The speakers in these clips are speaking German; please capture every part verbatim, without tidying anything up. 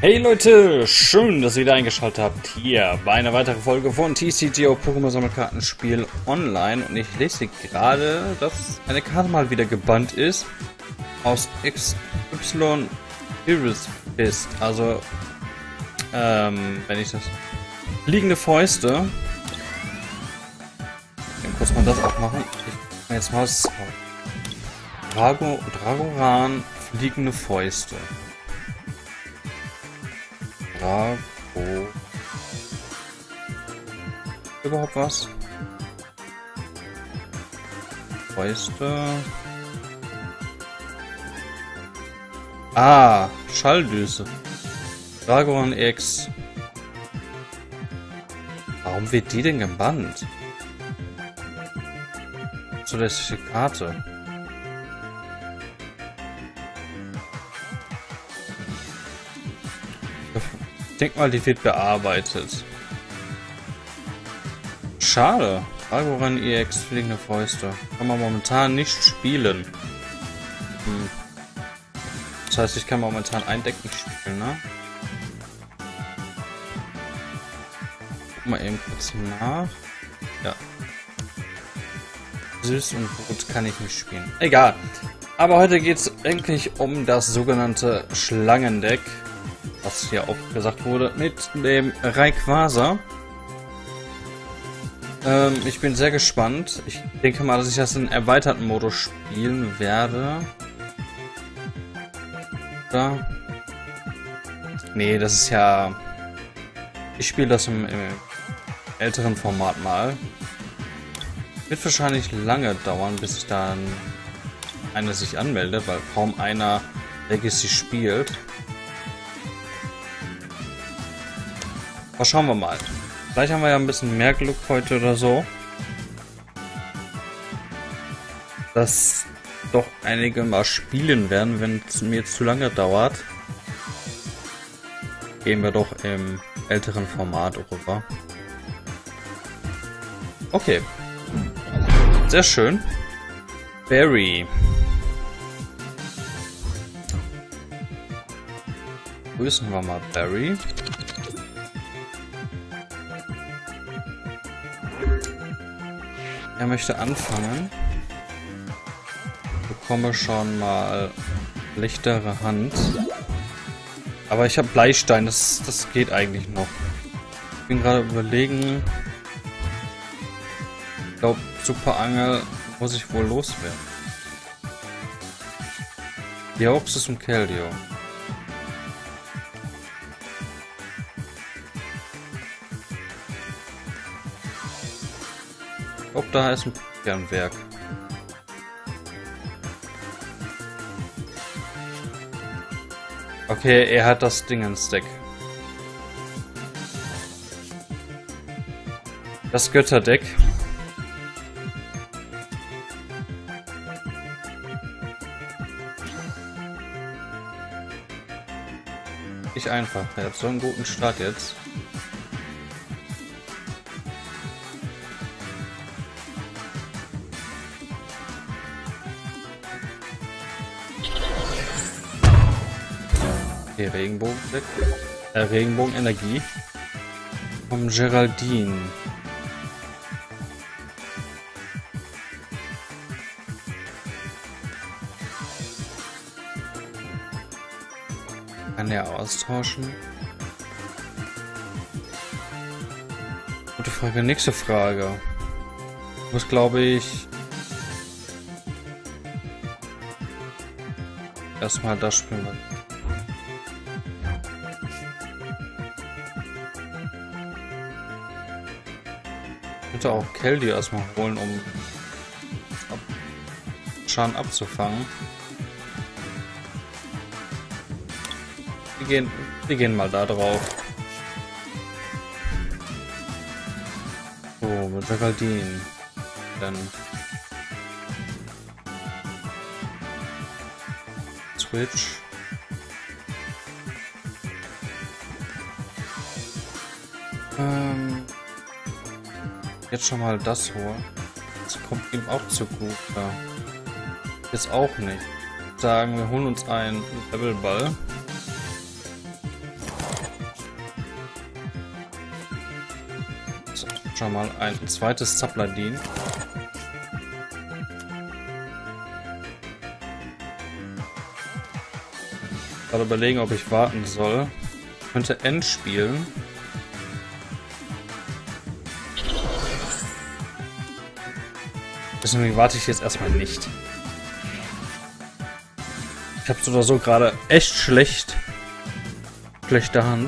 Hey Leute, schön, dass ihr wieder eingeschaltet habt hier bei einer weiteren Folge von T C G O Pokémon Sammelkartenspiel online. Und ich lese gerade, dass eine Karte mal wieder gebannt ist aus X Y Iris Fist. Also, ähm, wenn ich das... Fliegende Fäuste. Dann kurz mal das auch machen. Ich kann jetzt mal das... Drago, Dragoran, fliegende Fäuste. Drago. Überhaupt was? Fäuste. Ah, Schalldüse. Dragoran X. Warum wird die denn gebannt? Zulässige Karte. Ich denke mal, die wird bearbeitet. Schade. Dragoran E X, fliegende Fäuste. Kann man momentan nicht spielen. Hm. Das heißt, ich kann momentan ein Deck nicht spielen, ne? Guck mal eben kurz nach. Ja. Süß und Rot kann ich nicht spielen. Egal. Aber heute geht es eigentlich um das sogenannte Schlangendeck. Was hier auch gesagt wurde, mit dem Rayquaza. Ähm, ich bin sehr gespannt. Ich denke mal, dass ich das in erweiterten Modus spielen werde. Oder? Nee, das ist ja... Ich spiele das im, im älteren Format mal. Wird wahrscheinlich lange dauern, bis sich dann einer sich anmeldet, weil kaum einer Legacy spielt. Aber schauen wir mal. Vielleicht haben wir ja ein bisschen mehr Glück heute oder so. Dass doch einige mal spielen werden, wenn es mir zu lange dauert. Gehen wir doch im älteren Format rüber. Okay. Sehr schön. Barry. Grüßen wir mal Barry. Er möchte anfangen. Ich bekomme schon mal lichtere Hand. Aber ich habe Bleistein, das, das geht eigentlich noch. Ich bin gerade überlegen. Ich glaube, Superangel muss ich wohl loswerden. Deoxys und Keldeo. Ob da ist ein Kernwerk. Okay, er hat das Ding ins Deck. Das Götterdeck. Nicht einfach. Er hat so einen guten Start jetzt. Okay, Regenbogen-Deck. Äh, Regenbogen-Energie. Vom Geraldine. Kann er austauschen? Gute Frage. Nächste Frage. Ich muss, glaube ich, erstmal das spielen. Ich könnte auch Keldeo erstmal holen, um ab Schaden abzufangen. Wir gehen, wir gehen mal da drauf. So, mit Geraldine. Dann Switch. Ähm, jetzt schon mal das holen. Das kommt ihm auch zu gut. Ja. Jetzt auch nicht. Sagen wir holen uns einen Levelball. schon mal ein zweites Zapladin. Gerade überlegen, ob ich warten soll. Ich könnte End spielen. Deswegen warte ich jetzt erstmal nicht. Ich habe so oder so gerade echt schlecht. Schlechte Hand.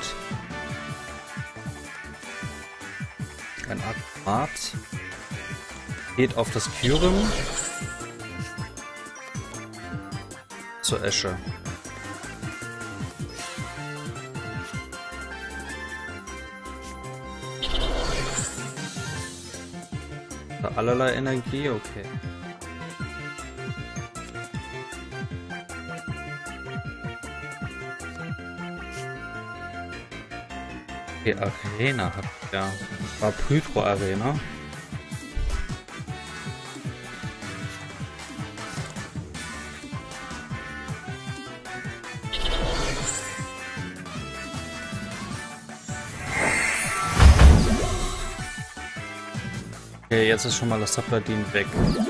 Ein Aquat. Geht auf das Kyurem. Zur Esche. Allerlei Energie, okay. Die Arena hat ja. War Hydro Arena. Okay, jetzt ist schon mal das Zapladin weg.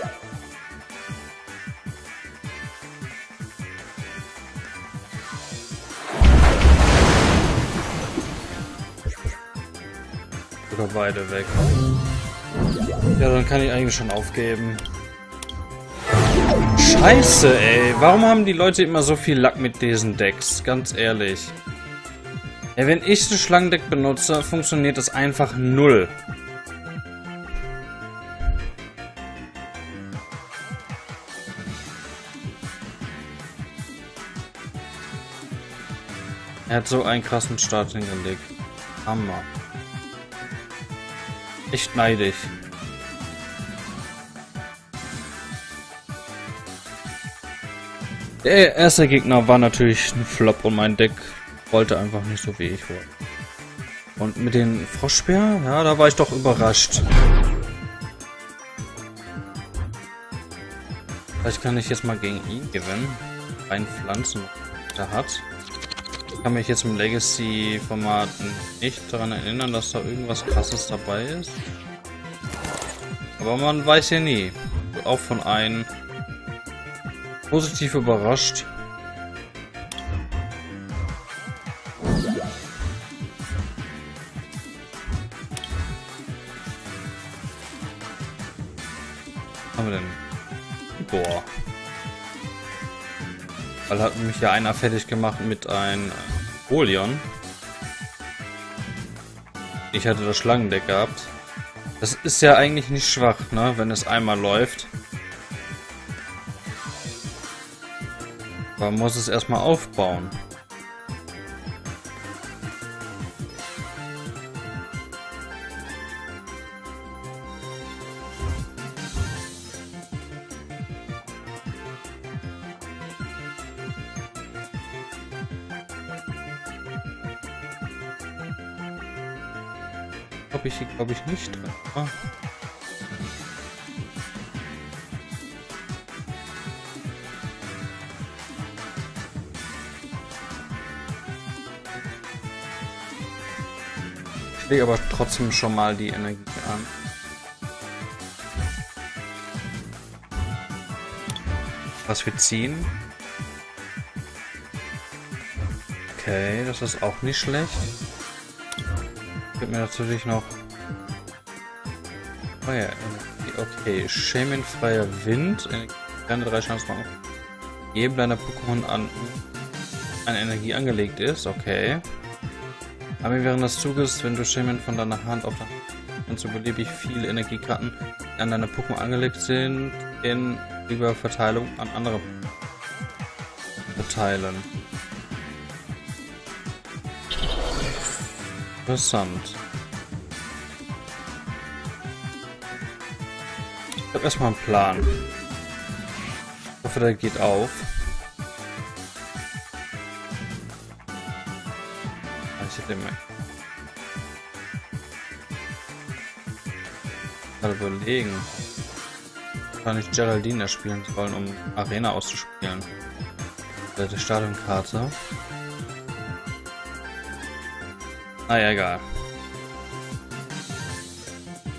Sogar beide weg. Ja, dann kann ich eigentlich schon aufgeben. Scheiße, ey. Warum haben die Leute immer so viel Lack mit diesen Decks? Ganz ehrlich. Ja, wenn ich das Schlangendeck benutze, funktioniert das einfach null. Er hat so einen krassen Start hingelegt. Hammer. Echt neidisch. Der erste Gegner war natürlich ein Flop und mein Deck wollte einfach nicht so wie ich wollte. Und mit den Froschbär, ja, da war ich doch überrascht. Vielleicht kann ich jetzt mal gegen ihn gewinnen. Ein Pflanzen, der hat. Ich kann mich jetzt im Legacy-Format nicht daran erinnern, dass da irgendwas Krasses dabei ist. Aber man weiß ja nie. Auch von einem positiv überrascht. Was haben wir denn? Boah. Weil hat mich ja einer fertig gemacht mit einem Folion. Ich hatte das Schlangendeck gehabt. Das ist ja eigentlich nicht schwach, ne, wenn es einmal läuft. Man muss es erstmal aufbauen. Habe ich hier, glaube ich, nicht drin. Ah. Ich lege aber trotzdem schon mal die Energie an. Was wir ziehen. Okay, das ist auch nicht schlecht. Gibt mir natürlich noch Feuerenergie. Okay, Shaman-freier Wind. Keine drei Chancen machen. Jedem deiner Pokémon an eine Energie angelegt ist. Okay. Aber während des Zuges, wenn du Shaman von deiner Hand auf der Hand und so beliebig viele Energiekarten die an deine Pokémon angelegt sind, in über Verteilung an andere verteilen. Interessant. Ich habe erstmal einen Plan. Ich hoffe, der geht auf. Ich hätte mir gerade überlegen, kann ich Geraldine spielen sollen, um Arena auszuspielen. Die Stadionkarte. Naja, egal.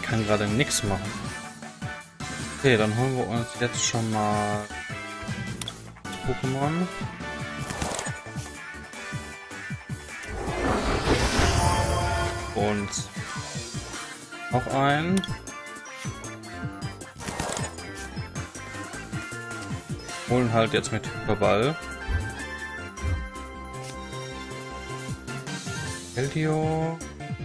kann gerade nichts machen. Okay, dann holen wir uns jetzt schon mal Pokémon. Und noch ein. Holen halt jetzt mit Hyperball. Eldio.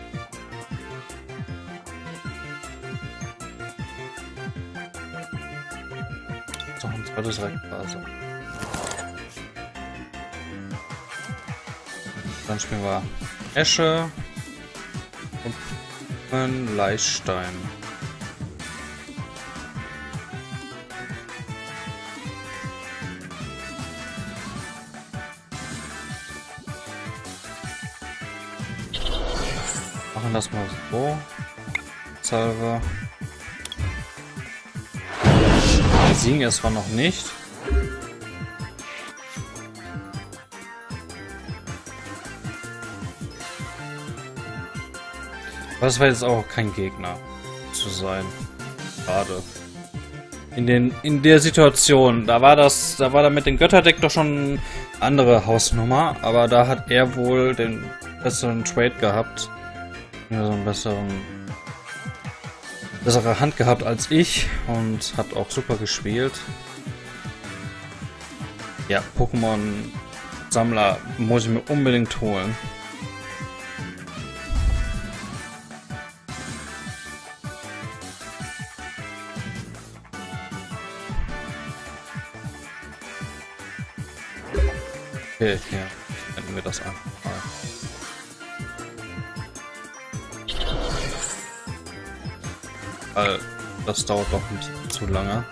So, ein zweites Rayquaza. Dann spielen wir Esche und Leichtstein. Machen das mal so. Salve. Wir siegen es zwar noch nicht. Aber es war jetzt auch kein Gegner zu sein. Schade. In den in der Situation, da war das, da war da mit dem Götterdeck doch schon eine andere Hausnummer, aber da hat er wohl den besseren Trade gehabt. Ja, so einen besseren bessere Hand gehabt als ich und hat auch super gespielt. Ja, Pokémon Sammler muss ich mir unbedingt holen. Okay, ja, wenden wir das einfach mal. Weil das dauert doch ein bisschen zu lange.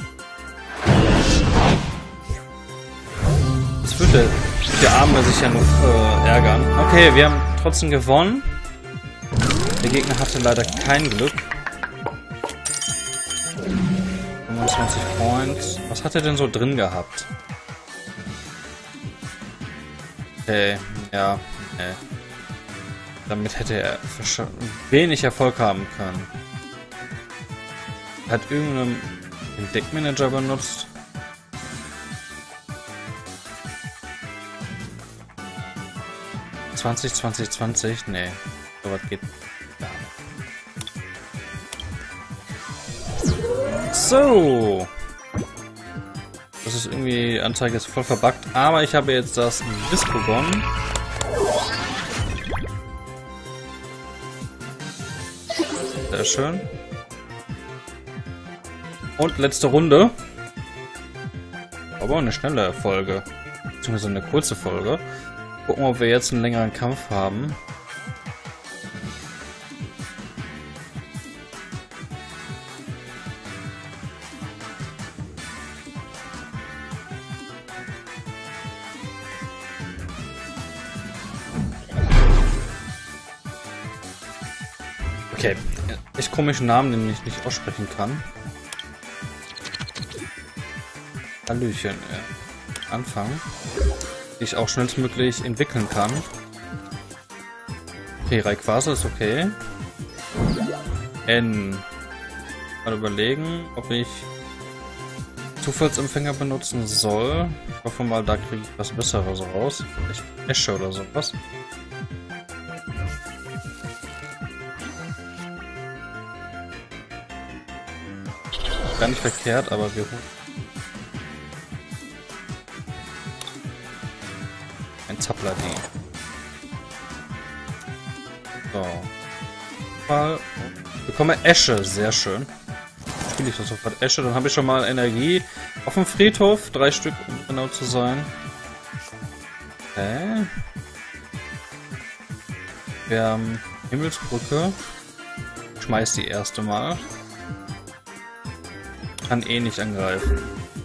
Das würde der Arme sich ja noch äh, ärgern. Okay, wir haben trotzdem gewonnen. Der Gegner hatte leider kein Glück. fünfundzwanzig Points. Was hat er denn so drin gehabt? Okay, ja, nee. Damit hätte er wenig Erfolg haben können. Hat irgendeinen Deckmanager benutzt. zwanzig, zwanzig, zwanzig? Nee, so was geht gar nicht. So. Das ist irgendwie, die Anzeige ist voll verbuggt, aber ich habe jetzt das Viscogon. Sehr schön. Und letzte Runde. Aber eine schnelle Folge. Beziehungsweise eine kurze Folge. Gucken, ob wir jetzt einen längeren Kampf haben. Okay, echt komischen Namen, den ich nicht aussprechen kann. Hallöchen, äh, Anfang. Die ich auch schnellstmöglich entwickeln kann. Okay, Rayquaza ist okay. N. Mal überlegen, ob ich Zufallsempfänger benutzen soll. Ich hoffe mal, da kriege ich was Besseres raus. Vielleicht Esche oder sowas. Gar nicht verkehrt, aber wir holen ein Zappler-D. So. Mal. Bekomme Esche, sehr schön. Spiele ich das sofort Esche, dann habe ich schon mal Energie auf dem Friedhof. Drei Stück, um genau zu sein. Okay. Wir haben Himmelsbrücke. Schmeiß die erste Mal. Kann eh nicht angreifen.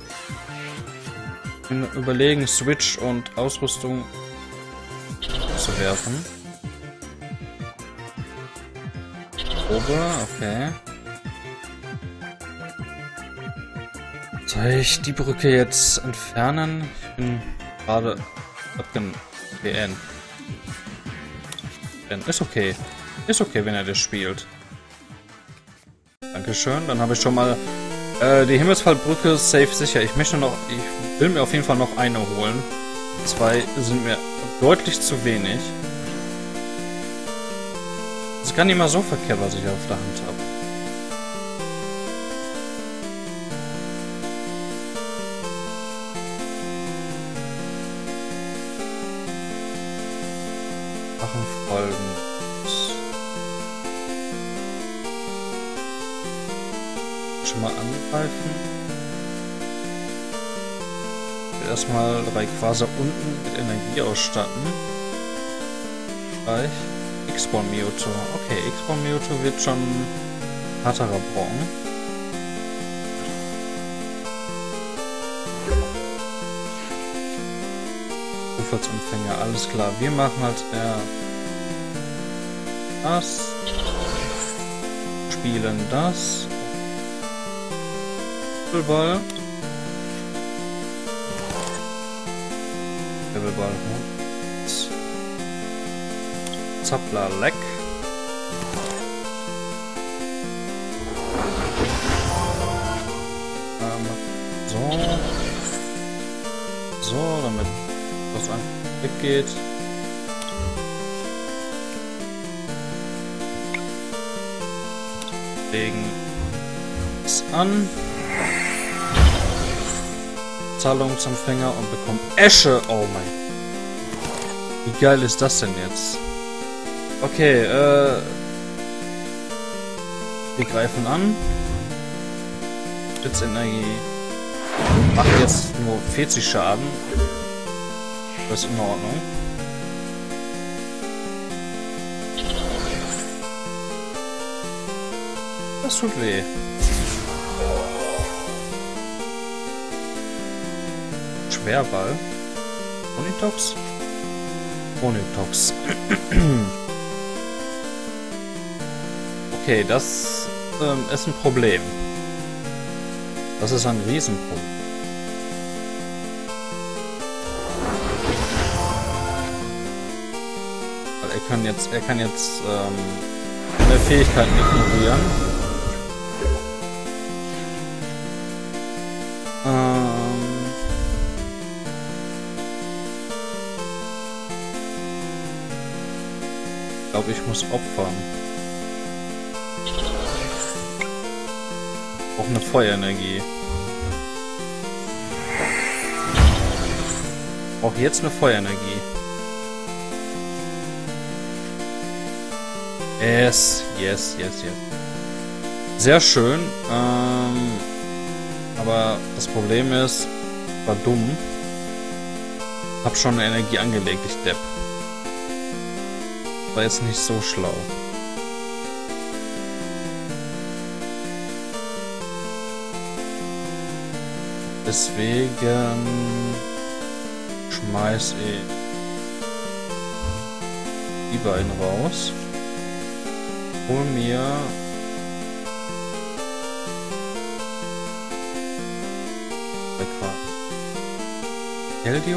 Überlegen, Switch und Ausrüstung zu werfen. Probe, okay. Soll ich die Brücke jetzt entfernen? Ich bin gerade abgen... B N. Ist okay. Ist okay, wenn er das spielt. Dankeschön. Dann habe ich schon mal äh, die Himmelsfallbrücke safe sicher. Ich möchte noch, ich will mir auf jeden Fall noch eine holen. Zwei sind mir deutlich zu wenig. Das ist gar nicht mal so verkehrt, was ich auf der Hand habe. Machen Folgendes. Schon mal angreifen. Ich will erstmal Rayquaza unten mit Energie ausstatten. Gleich. X-Spawn Mewtwo. Okay, X-Spawn Mewtwo wird schon ein harterer Brocken. Zufallsempfänger, alles klar. Wir machen als er das. Spielen das. Levelball. Levelball. Zappler leck. Ähm, so. So, damit das einfach weggeht. Legen es an. Zahlungsempfänger und bekommt Esche. Oh mein. Wie geil ist das denn jetzt? Okay, äh... wir greifen an. Blitzenergie macht jetzt nur vierzig Schaden. Das ist in Ordnung. Das tut weh. Schwerball. Onitox? Onitox. Okay, das ähm, ist ein Problem. Das ist ein Riesenproblem. Weil er kann jetzt, er kann jetzt ähm, eine Fähigkeit ignorieren. Ähm, ich glaube, ich muss opfern. Auch eine Feuerenergie. Auch jetzt eine Feuerenergie. Yes, yes, yes, yes. Sehr schön. Ähm, aber das Problem ist, war dumm. Hab schon eine Energie angelegt, ich Depp. War jetzt nicht so schlau. Deswegen schmeiß ich die beiden raus. Hol mir Keldeo.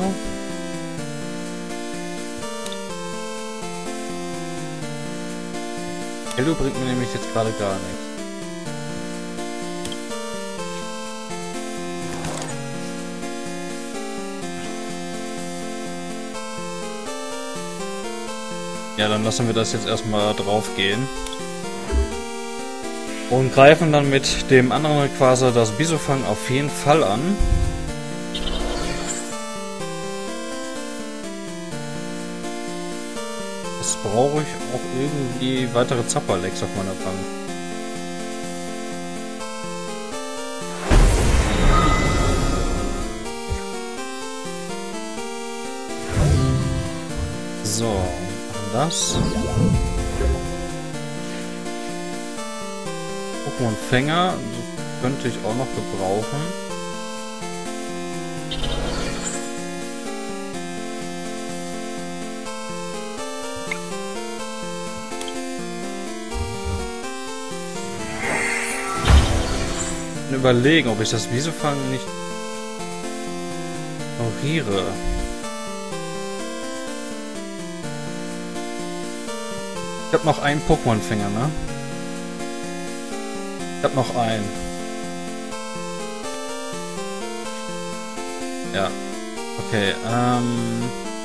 Keldeo bringt mir nämlich jetzt gerade gar nichts. Ja, dann lassen wir das jetzt erstmal drauf gehen. Und greifen dann mit dem anderen Rayquaza das Bisofang auf jeden Fall an. Jetzt brauche ich auch irgendwie weitere Zapperlecks auf meiner Bank. So, machen das. Pokémon-Fänger, das könnte ich auch noch gebrauchen. Überlegen, ob ich das Bisofang nicht ignoriere. Ich habe noch einen Pokémon-Fänger, ne? Ich hab noch einen. Ja. Okay, ähm...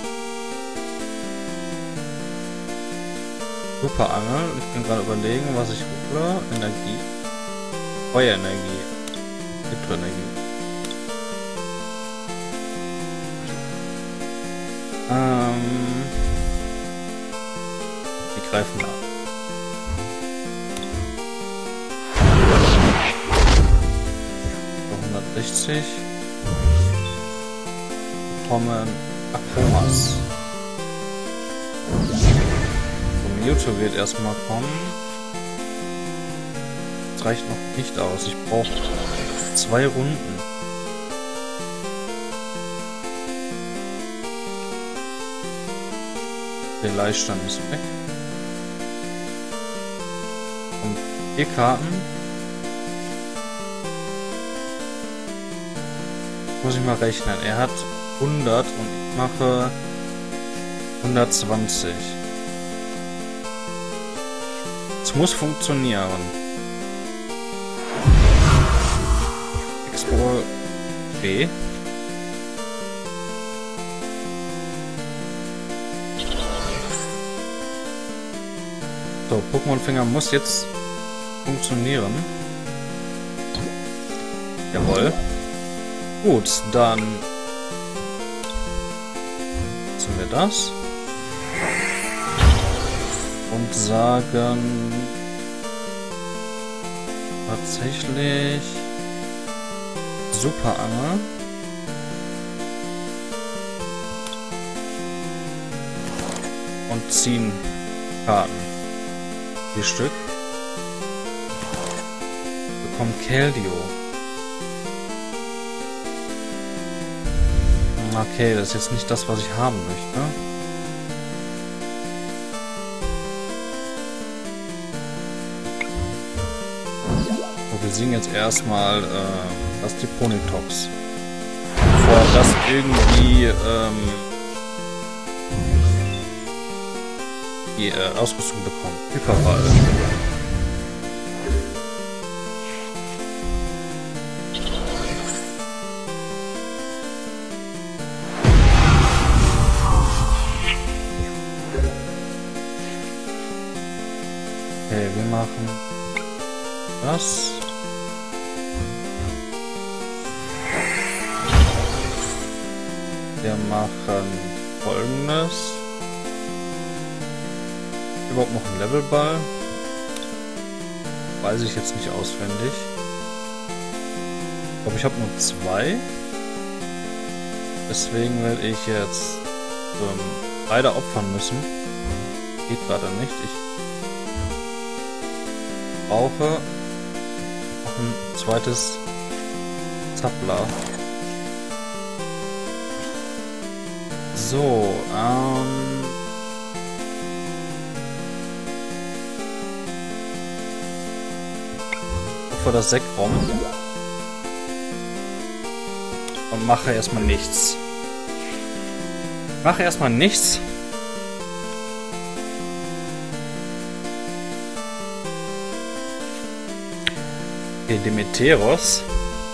Superangel. Ich bin gerade überlegen, was ich hole. Energie. Feuerenergie. Elektroenergie. Ähm... Die greifen ab. hundertsechzig. Bekommen Akromas. So, Mewtwo wird erstmal kommen. Das reicht noch nicht aus. Ich brauche zwei Runden. Der Leihstand ist weg. Und vier Karten. Muss ich mal rechnen. Er hat hundert und ich mache hundertzwanzig. Es muss funktionieren. Expo B. So, Pokémon-Fänger muss jetzt funktionieren. Jawohl. Gut, dann nutzen wir das und sagen tatsächlich Superangel. Und ziehen Karten. Vier Stück. Bekommen Keldeo. Okay, das ist jetzt nicht das, was ich haben möchte. So, wir singen jetzt erstmal äh, das die Ponytox. Bevor das irgendwie ähm, die äh, Ausrüstung bekommt. Hyperball. Okay, wir machen das. Wir machen Folgendes. Überhaupt noch ein Levelball? Weiß ich jetzt nicht auswendig. Ich glaube, ich habe nur zwei. Deswegen werde ich jetzt ähm, beide opfern müssen. Geht gerade nicht. Ich brauche noch ein zweites Zappler. So, ähm... für das Sekrom und mache erstmal nichts. Mache erstmal nichts. Okay, Demeteros.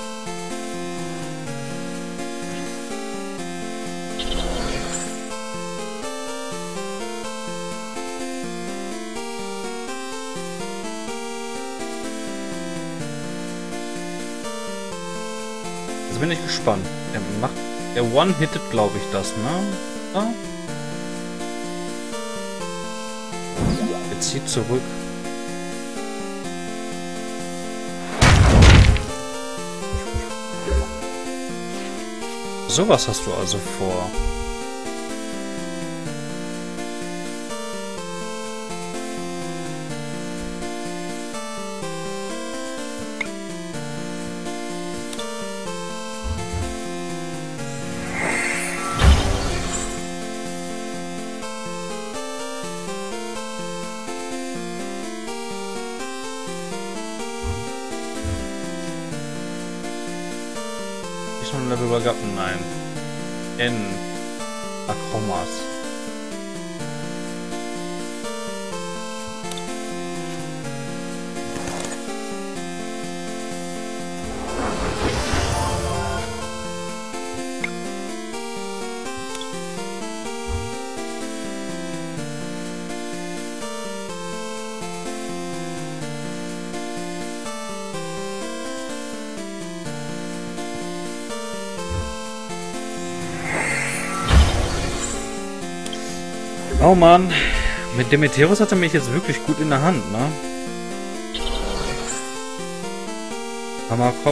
Jetzt bin ich gespannt. Er macht, er one-hittet, glaube ich, das, ne? Ja. Er zieht zurück. Sowas hast du also vor. Schon ein Level gehabt? Nein. N. Akromas. Oh Mann, mit Demeterus hat er mich jetzt wirklich gut in der Hand, ne? Hammerkopf.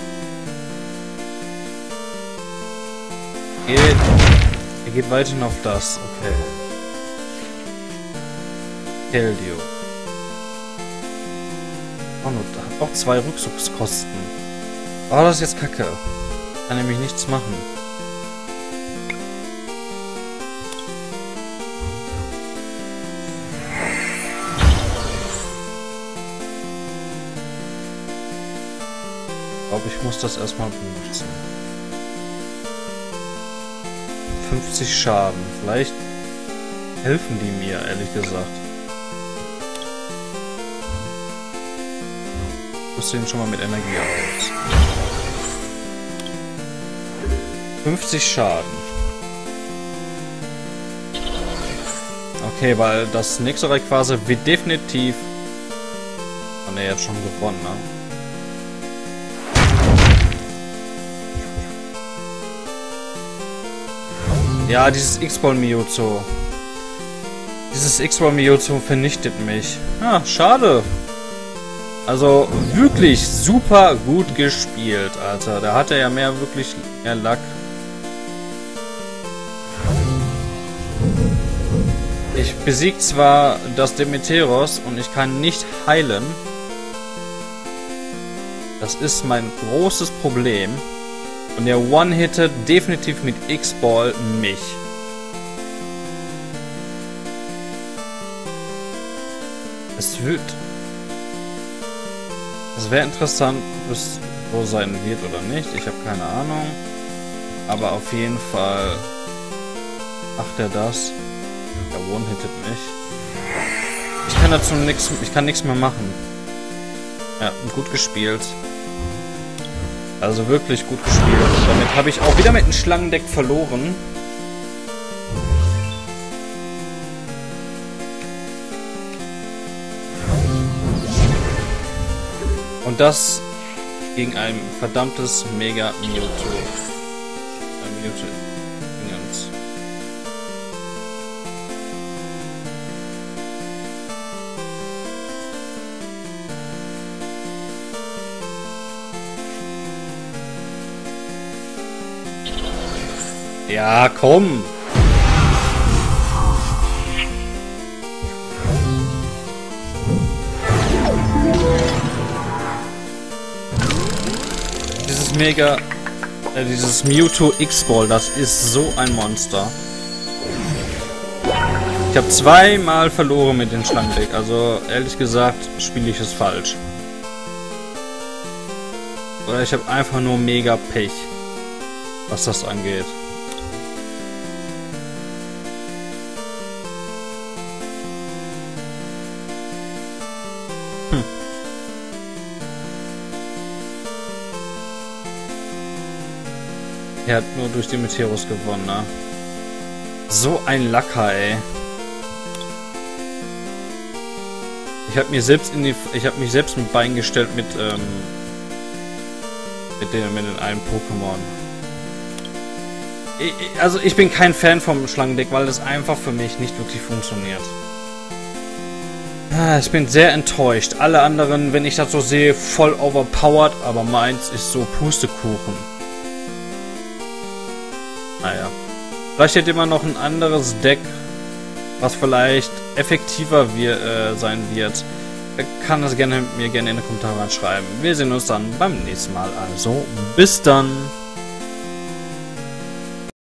Geht. Er geht weiterhin auf das, okay. Keldeo. Oh, nur, da hat auch zwei Rückzugskosten. Oh, das ist jetzt kacke. Kann nämlich nichts machen. Ich glaube, ich muss das erstmal benutzen. fünfzig Schaden. Vielleicht helfen die mir, ehrlich gesagt. Ich rüste ihn schon mal mit Energie aus. fünfzig Schaden. Okay, weil das nächste Rayquaza wird definitiv... Hat er jetzt schon gewonnen, ne? Ja, dieses X-Ball Mewtwo. Dieses X-Ball Mewtwo vernichtet mich. Ah, schade. Also wirklich super gut gespielt, Alter. Da hat er ja mehr wirklich mehr Lack. Ich besiege zwar das Demeteros und ich kann nicht heilen. Das ist mein großes Problem. Und der One-Hittet definitiv mit X-Ball mich. Es wird... Es wäre interessant, ob es so sein wird oder nicht. Ich habe keine Ahnung. Aber auf jeden Fall macht er das. Der One-Hittet mich. Ich kann dazu nichts... Ich kann nichts mehr machen. Ja, gut gespielt. Also wirklich gut gespielt. Damit habe ich auch wieder mit einem Schlangendeck verloren. Und das gegen ein verdammtes Mega Mewtwo. Ein Mewtwo. Dingens. Ja, komm! Dieses Mega... Äh, dieses Mewtwo X-Ball, das ist so ein Monster. Ich habe zweimal verloren mit dem Schlangendeck, also ehrlich gesagt spiele ich es falsch. Oder ich habe einfach nur mega Pech, was das angeht. Hm. Er hat nur durch die Demeterus gewonnen, ne? So ein Lacker, ey. Ich habe mir selbst in die, ich habe mich selbst mit Bein gestellt mit ähm, mit dem mit den einen Pokémon. Ich, also ich bin kein Fan vom Schlangendeck, weil das einfach für mich nicht wirklich funktioniert. Ah, ich bin sehr enttäuscht. Alle anderen, wenn ich das so sehe, voll overpowered, aber meins ist so Pustekuchen. Naja. Vielleicht hätte immer noch ein anderes Deck, was vielleicht effektiver wir, äh, sein wird. Kann das gerne mir gerne in die Kommentare schreiben. Wir sehen uns dann beim nächsten Mal. Also, bis dann.